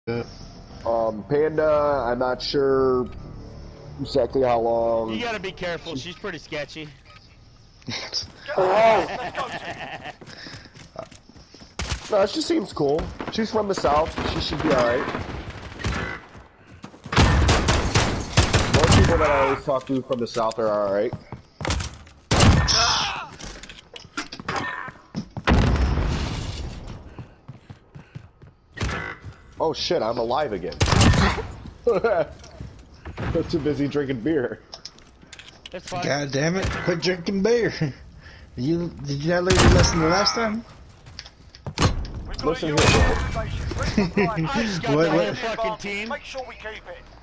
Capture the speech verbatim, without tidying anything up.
Yeah. Um, Panda, I'm not sure exactly how long. You gotta be careful. She's pretty sketchy. Oh. No, she seems cool. She's from the south. She should be alright. Most people that I always talk to from the south are alright. Oh shit, I'm alive again. I'm too busy drinking beer. That's fine. God damn it! Quit drinking beer. You did you not learn your lesson the last time? Listen here, I just got What- the whole what- fucking team. Make sure we keep it.